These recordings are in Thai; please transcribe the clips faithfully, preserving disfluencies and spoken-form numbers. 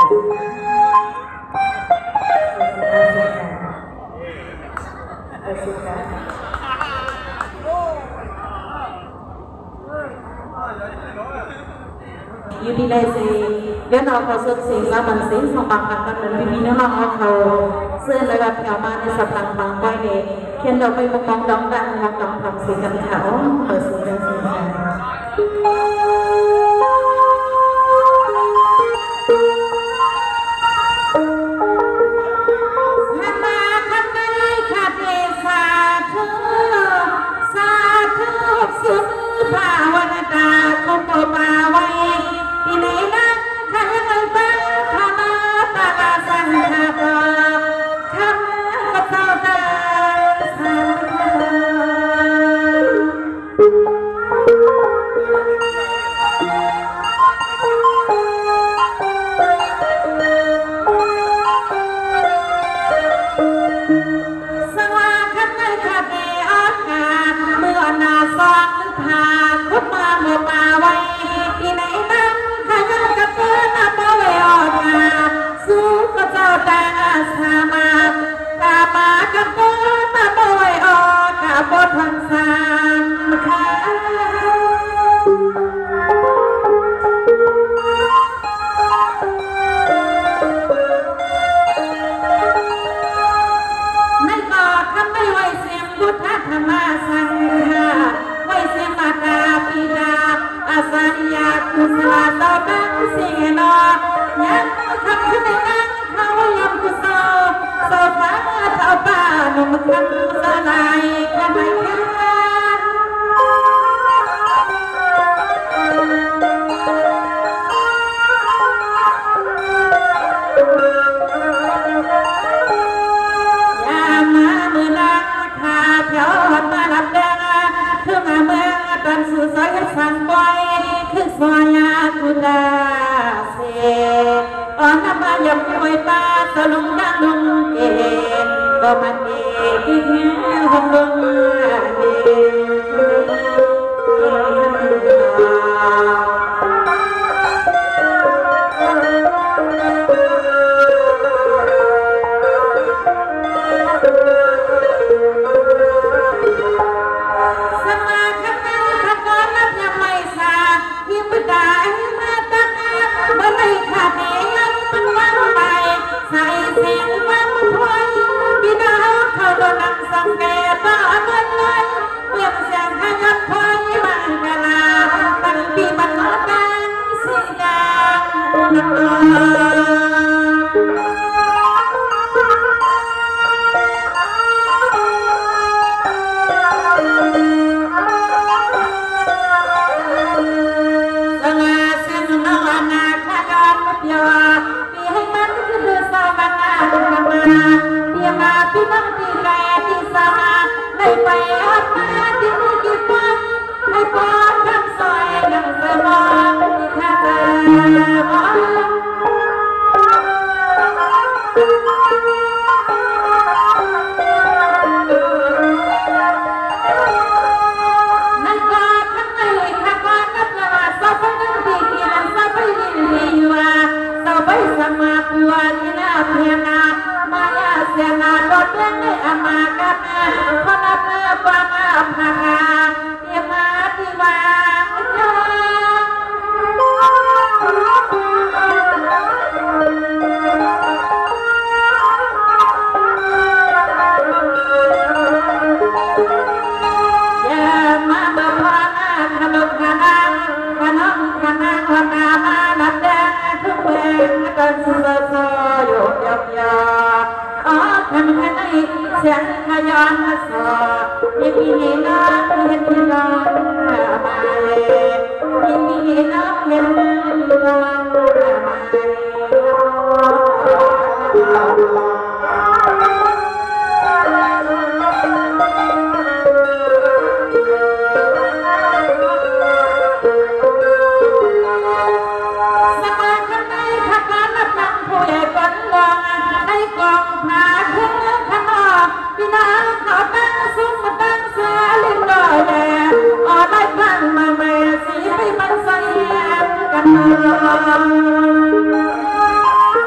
อยู่ที่ใดสิเดี๋ยวเราขอสุดสิ่งละมันสิ่งสองบางกันกันเป็นพี่น้องเอาเขาเสื้อระดับแถวมาในสัปดาห์บางไปเนี่ยเขียนเราไปมองมองดองดังมองดองทำสิ่งกันเขาเปิดสิ่งกันสิ่งกันภาวนาตาคงตัวมาไว้ที่ไหนนั้นข้ายังฟังข้ามาตาลาสังข้าพอข้าก็เศร้าตาสังสว่าข้าไม่ข้าเกออกกาเมื่อนาซองพาคุมาโมมาไว้ที่ไหนนั้นข้ายังกับเพื่อนมาเป่าไว้ออกมาสู้ก็เจ้าตาสามากามากับเพื่อนมาเป่าไว้ออกกาบทพันสามค่ะในก่อทำไม่ไหวเสียงพุทธธรรมสังฆาไว้เสียงมาตาปิดาอาสาญาคุสลาตอบังเสียนอยังทำขึ้นในนั้นเขายำกุศลโซฟาเท้าป่าหนุ่มคำสลายขมายแค่ยามามือนักขาเพียวมาลับแดงคือมาเมืองตันสู่ซอยสังบอยคือซอยาคุดาเสอ่อนน้ำมายำคอยตาตะลุงดังลุงเอ๋ก็มันเอ๋ที่แง่หงลุงเอ๋ใส่เสียงฟังพวยพี่น้องเขาโดนนักสังเกตบ้ามันเลยเมื่อเสียงขยับพวยบังกลาตั้งปีบังดังเสียงสง่าเสียงนวนาขยันยอให้มันคือสามงานมาที่มาที่บังที่แลที่สาให้ไปออกมาที่นี่กี่วันให้พอทำซอยนั่งสมองที่ข้าจะมองนั่นก็ทั้งไงข้าก็นับละสอบไปนั่งที่กินสอบไปยินดีว่าไปสมาปัวนี่นาเพียนามายาเสียนาโดดเล่นในอามากันพนับฟังอาภาเทียมาที่วางยาอย่ามาบ่พาขนมขนาขนมขนาขนามาลับแดงทุกเวงกันสุดโซโยกยับยาอ๋อขันขันไอเสียงขยันมาสอยิ่งมีน้ำเห็นที่ร้อนมาเลยยิ่งมีน้ำเห็นที่ร้อนมากองผาขึ้นข้างนอกพี่น้องเขาตั้งซุ้มตั้งเสือลินดอยแดงอ๋อได้ฟังมาแม่สีให้มันใส่กัน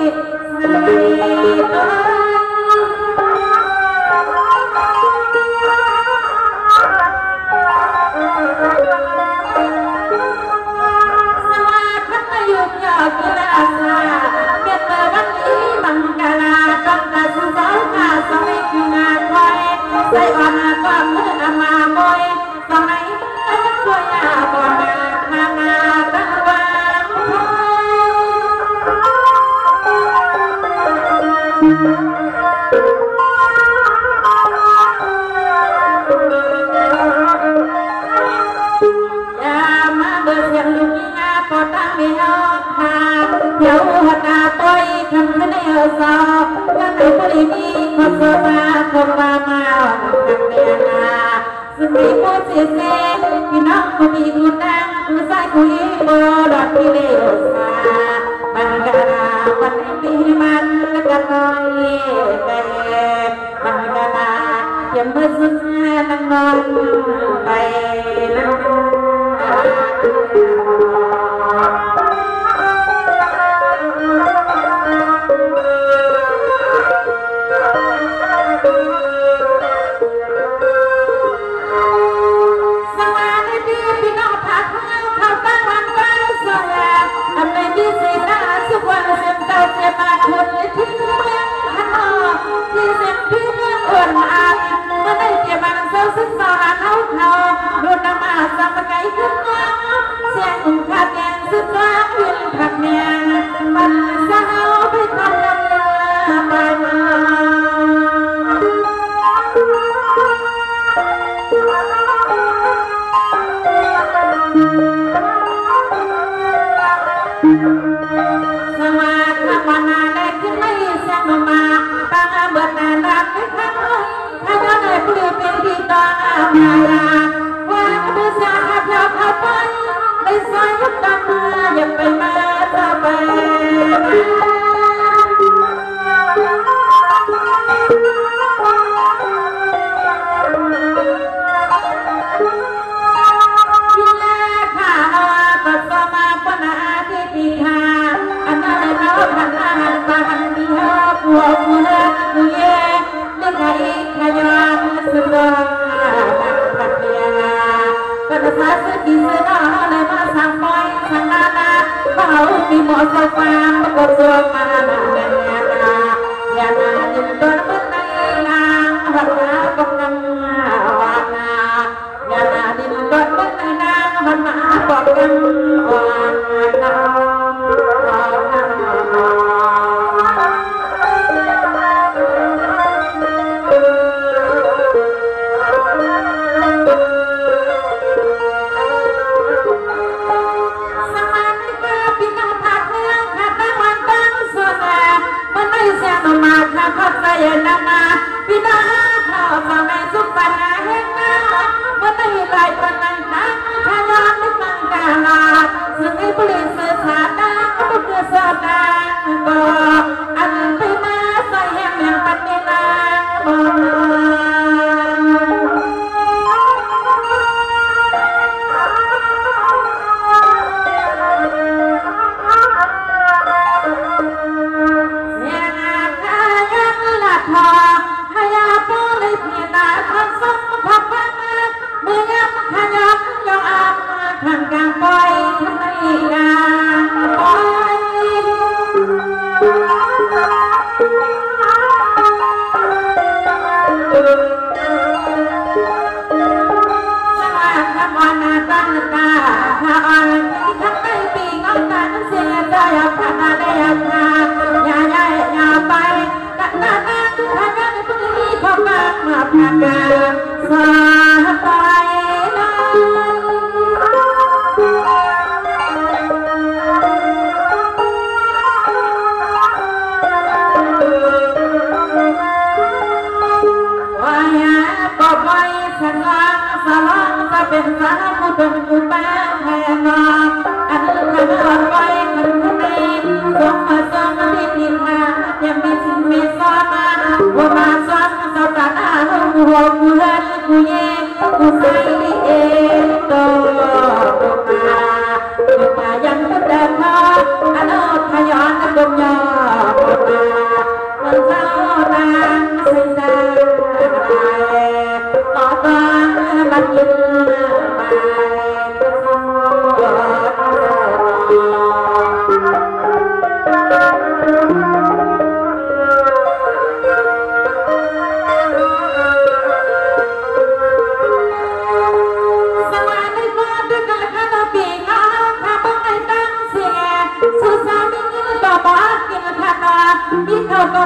Yang berdana, anak kayan dunia.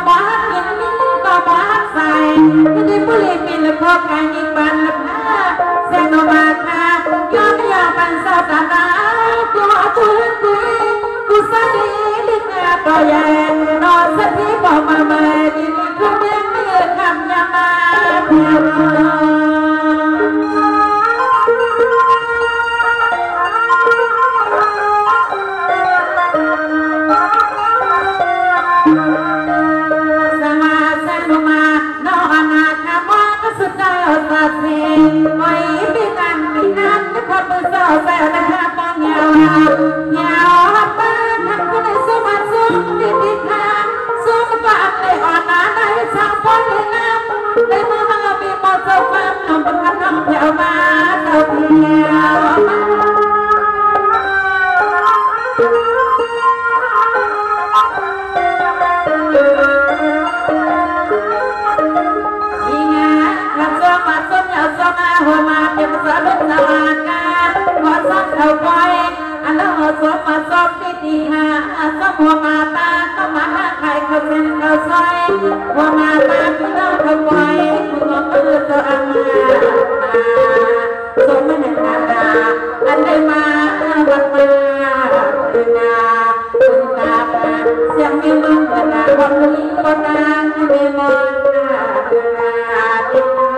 บ้านกินมิ้นก็บ้านใส่ที่ปุรีมีละพอการยิงบันละผ้าเส้นโนมาค่ะย้อนยาวปันสาวตาหนาวตัวตุนตุยกูสดีลิงาปอยนอนสติบอกมาเมื่อดินทุกเรื่องไม่ทำยามาเพียงไม่มีกันมีนั้นนะครับมือสาวแสบนะครับมองยาวยาวบ้านทำคนในสมัติสูงที่ดีค่ะสูงกว่าในอ่อนน้าในช่างพ้นในน้ำในเมื่อมันมีหมดเจ้าฟ้าหนุ่มเป็นน้ำแถวมาเจ้าเพียวหัวมาเป็นสาวเป็นสาวการหัวซ้ำเท่าไฟอันนั้นหัวสวมมาซ้อมที่ดีหาซ้อมหัวมาตาเข้ามาหาใครเขาเส้นเขาซอยหัวมาตาพี่น้องเท่าไฟหัวมือเจ้าอามาสมไม่เห็นนาดาอันได้มาวัดมาตึงนาตึงนาเสียงมีมือเปิดนาวันนี้ก็นานไม่มองตึงนาตึงนา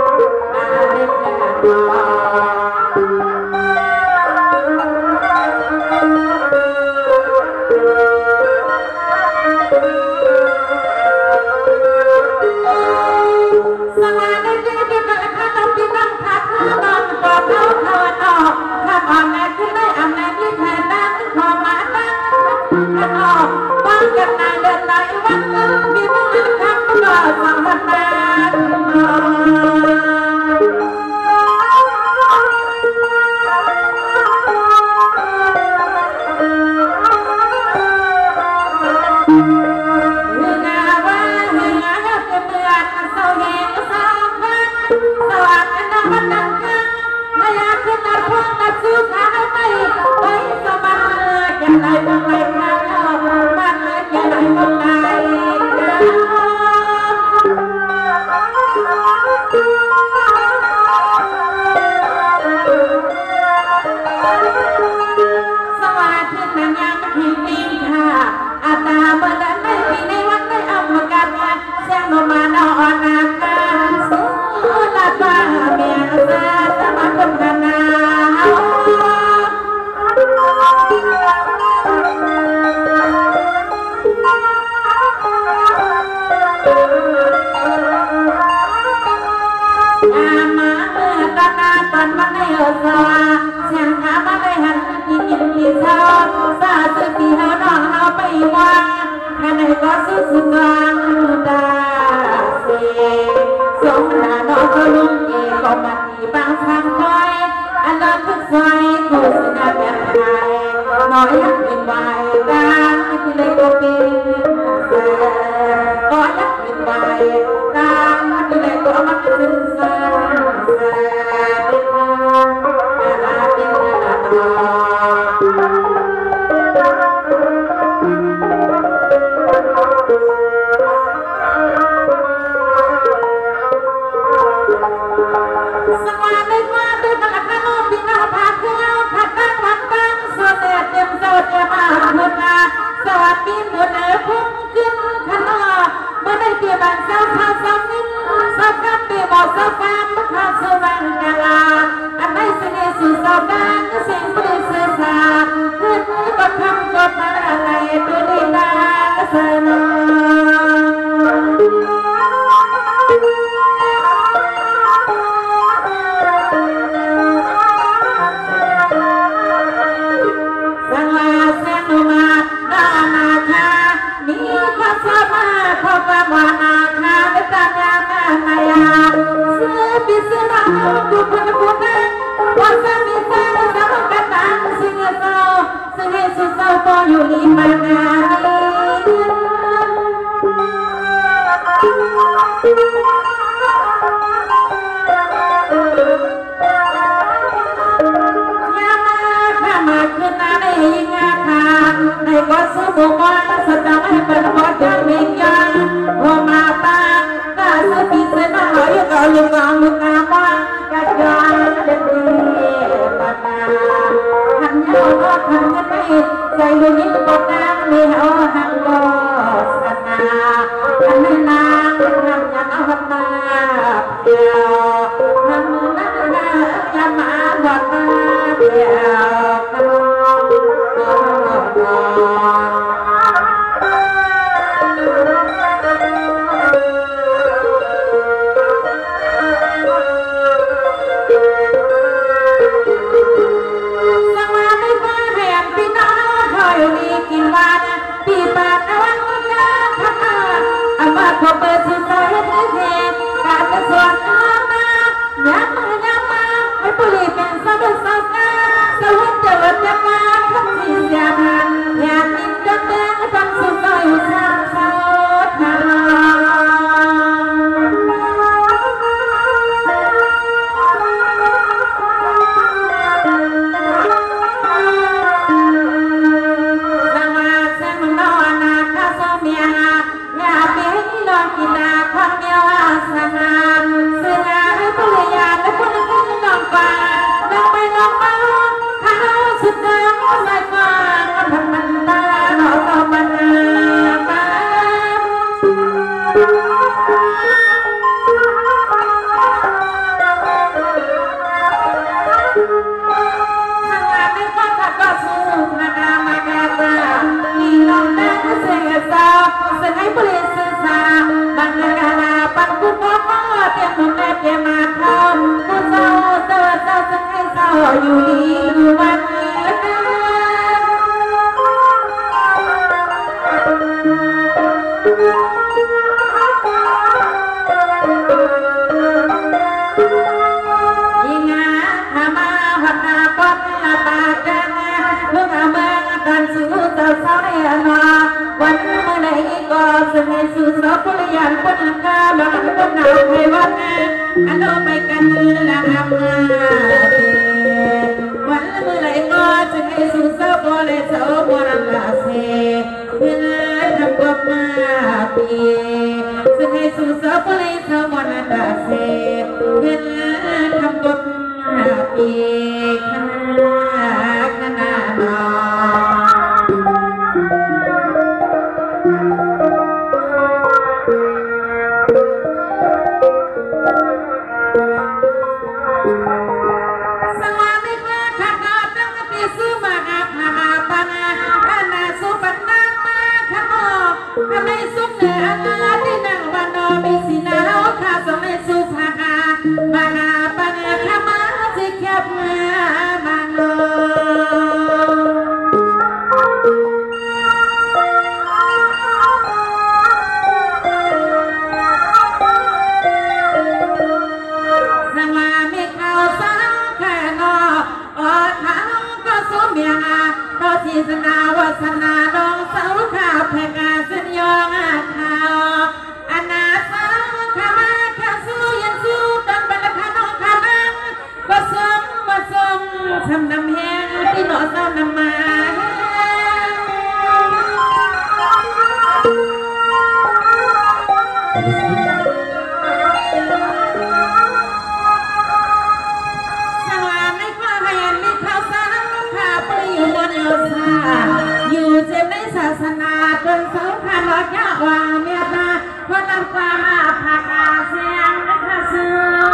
อยู่นี่มานานในก็สมุกว่าสะดำให้เป็นหัวใจมีกันลูกเอาลูกอาบ้านกระจายเด็กดีปานาหันเย้าก็หันกันไม่ใจลูกนี้ปานาไม่เอาหันก็สนาหันนางหันยันเอาหันนาเดียวหันนาอย่ามาบอดมาเดียวพอเปิดสุดใจให้เธอเห็นการจะสวนน้ำมาย้ำมาย้ำมาให้ผู้หญิงเป็นสาวสาวงามสาวเจริญย้ำมาทำสิ่งเสียหันอยากกินจนแดงฟังสุดใจอยู่สาวสาวทางกินาความเมียวอาสนาเสือให้ภรรยาและคนอื่นน้องฟ้าน้องไปน้องมาข้าวสุดน้ำใส่ฟ้าทำมันตาเราก็มันมาทางานไม่พอถ้าก็สู้นาดามาแก่ตาอีน้องนั่งเสียสาวเสียให้บริสุทธิ์บางงานปังกุกพ่อเตรียมหุ่นแม่เตรียมมาทำผู้เศร้าเศร้าเศร้าสังให้เศร้าอยู่ดีอยู่วันยิ่งงาทำมาหัดนาปนลาปากจังเพื่อเมืองกันสู่เจ้าสาวเรียนมาวันเมื่อไหร่ก็จะให้สู่สาวภรรยาคนละกาหลังต้นหนาวให้วันอันโดไปกันละทำงานวันเมื่อไหร่ก็จะให้สู่สาวบริสาวบริลาเสเพื่อทำกับมาปีจะให้สู่สาวบริสาวบริลาเสเพื่อทำกับมาปีขนาดขนาดนอทำไมสุขเหนืออาที่นั่งวันนอมีสีหนาวข้าสมัยสุภาคามาหาปัญญาข้ามาสิแคบมาบังโลสังวามีข่าวสาวแค่นออดทางก็สมยาก็ที่สนาวาสนาดองสาวข้าแพงาเส้นยองอาขาวอนาสาวข้ามาข้าสู้ยันสู้ตั้งเป็นละพานองข้าบังก็สมว่าสมทำน้ำแห้งที่หนอเศร้าน้ำมาอยู่เจ็บในศาสนาจนสาวข้าหลอกยากว่าเมียตาเพราะนำความอาภัพอาเสียงนะคะเสือ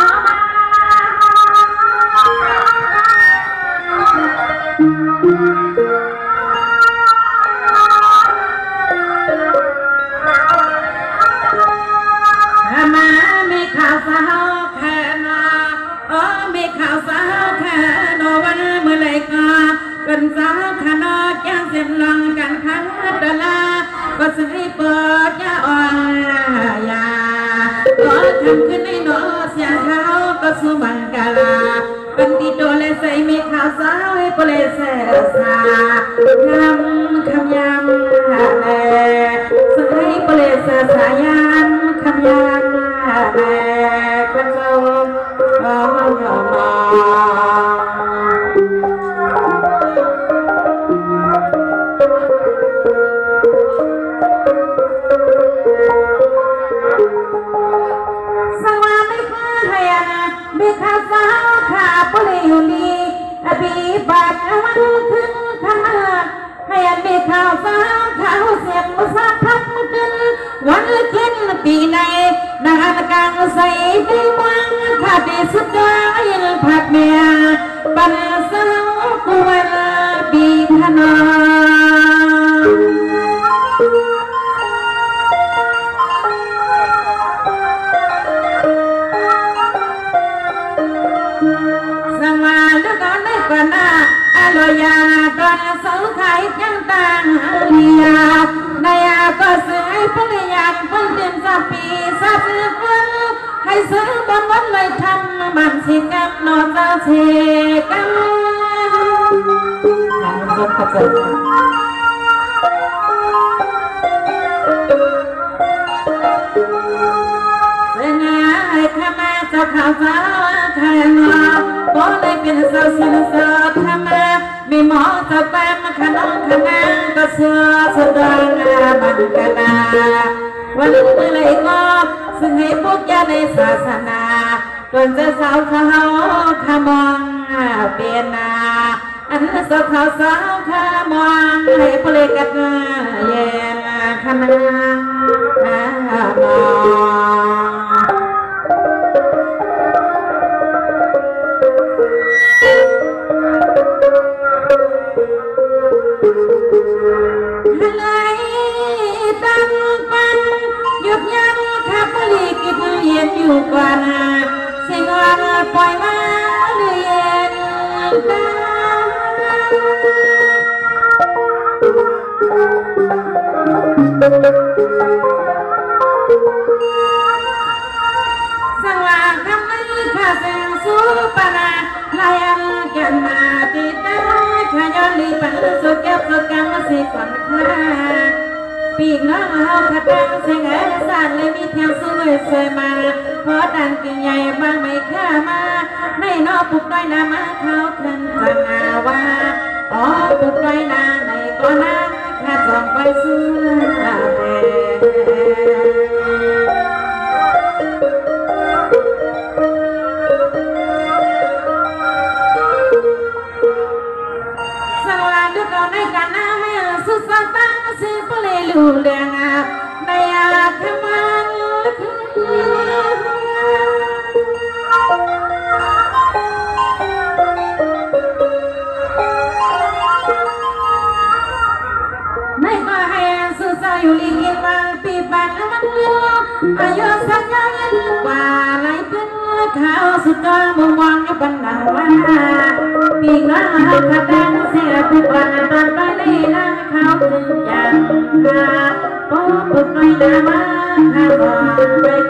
มาไม่ข่าวสาวแค่นออ๋อไม่ข่าวสาวแค่นอวันเมื่อไรก็เป็นสาวขนอดย่างเสียมลองกันขันดอลาก็ซื้อเปิดยาอ่อนยาก็ทำขึ้นในหนอเสียงเขาก็สู้บังกาลาเป็นดีโดเลใส่มีข่าวสาวให้โปเลเสสายำคำยำแม่ซื้อให้โปเลเสสายำคำยำแม่เป็นโซ่มาสวัสดีค่ะสังวาลูกเอาในก่อนหน้าอโลยาตอนเสาไข่ยังต่างเลียนายาก็ซื้อให้ภรรยาเพิ่งเดือนสับปีสับเพิ่งให้ซื้อบนวันเลยทำมันสิกับนอนเจ้าเชกันหลังจบกระเจิดข้ามาเจ้าข่าวสาวข้ามาก็เลยเป็นสาวสินสอดข้ามามีหมอจะแปมขนมขนมก็เชื่อสะดวกบังกนาวันนี้เลยก็ซึ่งให้พวกญาในศาสนาจนจะสาวเขาขมองเปลี่ยนนาอันสาวเขาสาวขมองให้เพลกันเย็นขนามาอยู่ก่อนเสียงอ่อนปล่อยมาเรื่อยเย็นสังวาคำนี้ข้าเสียงสู้ปนาลายันกันมาติดตาข้าย้อนลีปันสุดแก้วสุดกำสิก่อนข้าปีกน้องเอาขัดดังเสียงเอ๋สานเลยมีเทียงสวยสวยมาเพราะดังกิ่งใหญ่บางไม่ข้ามาในนอปุกด้อยนามาเขาทันจังอาว่าอ๋อปุกด้อยนาในก่อนนาข้าจองไปเสื้อแดงสวัสดีก่อนในกันนะให้สุดสันตั้งสิบเลยลูเลียงในอาคมันไม่ก็ให้สุดสายอยู่ลีกินมาปีบันมันเลืออายุสักยังกว่าไรเป็นข้าวสุดยอดมุมมองอยู่บนหน้าว่าปีกน้องเขาขัดดังเสียทุกวันตอนไปในนั่งเขาถึงยังหาโอ้ปุกน้อยนามาข้าก่อนไป